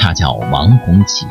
他叫王洪奇。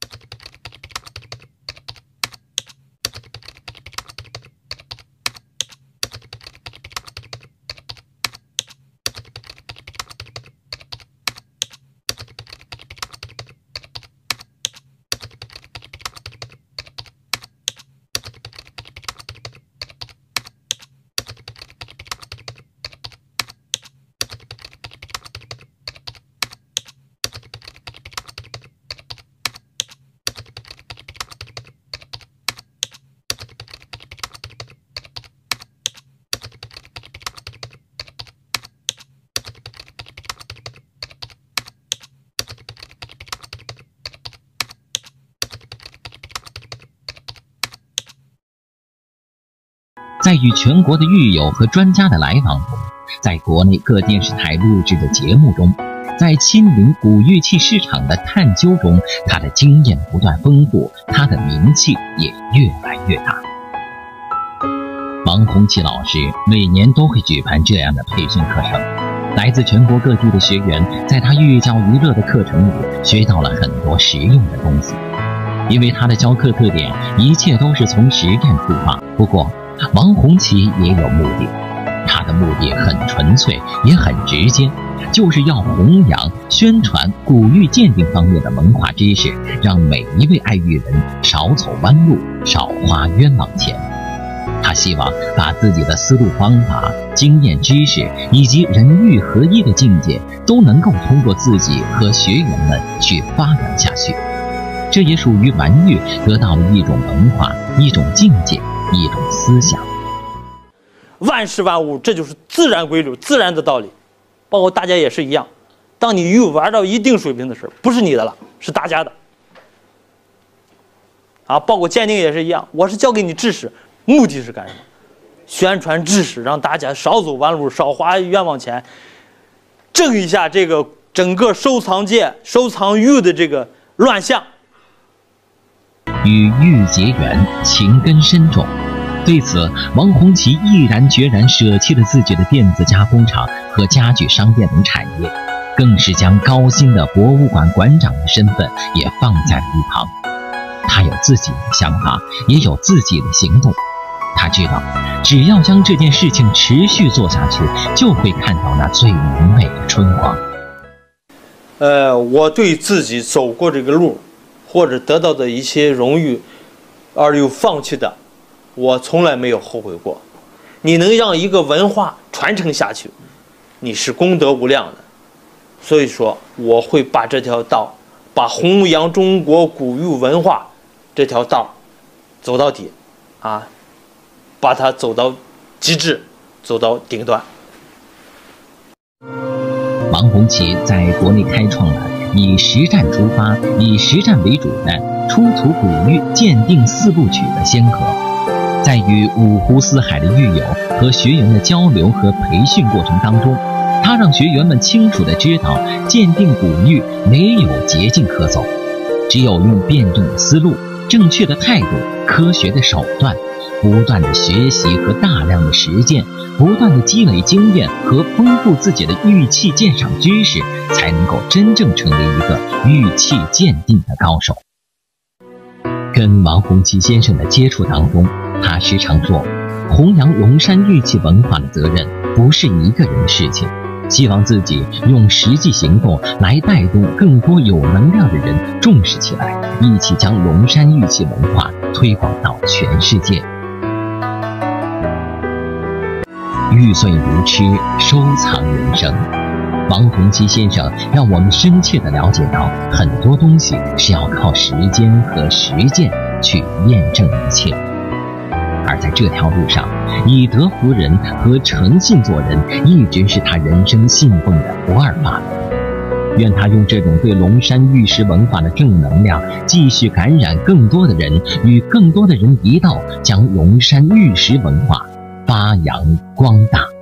在与全国的狱友和专家的来往中，在国内各电视台录制的节目中，在亲临古玉器市场的探究中，他的经验不断丰富，他的名气也越来越大。王洪奇老师每年都会举办这样的培训课程，来自全国各地的学员在他寓教于乐的课程里学到了很多实用的东西。因为他的教课特点，一切都是从实践出发。不过王洪奇也有目的，他的目的很纯粹，也很直接，就是要弘扬、宣传古玉鉴定方面的文化知识，让每一位爱玉人少走弯路，少花冤枉钱。他希望把自己的思路方法、经验知识以及人玉合一的境界，都能够通过自己和学员们去发扬下去。这也属于玩玉得到了一种文化、一种境界、一种思想。 万事万物，这就是自然规律、自然的道理。包括大家也是一样，当你玉玩到一定水平的时候，不是你的了，是大家的。包括鉴定也是一样，我是教给你知识，目的是干什么？宣传知识，让大家少走弯路，少花冤枉钱，正一下这个整个收藏界、收藏玉的这个乱象。 与玉结缘，情根深重。对此，王洪奇毅然决然舍弃了自己的电子加工厂和家具商店等产业，更是将高薪的博物馆馆长的身份也放在了一旁。他有自己的想法，也有自己的行动。他知道，只要将这件事情持续做下去，就会看到那最明媚的春光。 我对自己走过这个路，或者得到的一些荣誉，而又放弃的，我从来没有后悔过。你能让一个文化传承下去，你是功德无量的。所以说，我会把这条道，把弘扬中国古玉文化这条道走到底，把它走到极致，走到顶端。 王洪奇在国内开创了以实战出发、以实战为主的出土古玉鉴定4部曲的先河。在与五湖四海的玉友和学员的交流和培训过程当中，他让学员们清楚地知道，鉴定古玉没有捷径可走，只有用辩证的思路、正确的态度、科学的手段，不断的学习和大量的实践，不断的积累经验和丰富自己的玉器鉴赏知识，才能够真正成为一个玉器鉴定的高手。跟王洪奇先生的接触当中，他时常说，弘扬龙山玉器文化的责任不是一个人的事情，希望自己用实际行动来带动更多有能量的人重视起来，一起将龙山玉器文化推广到全世界。玉碎如痴，收藏人生。王洪奇先生让我们深切地了解到，很多东西是要靠时间和实践去验证一切。而在这条路上，以德服人和诚信做人，一直是他人生信奉的不二法门。愿他用这种对龙山玉石文化的正能量，继续感染更多的人，与更多的人一道将龙山玉石文化发扬光大。